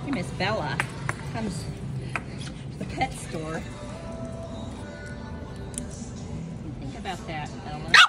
Hey, Miss Bella comes to the pet store. Think about that, Bella.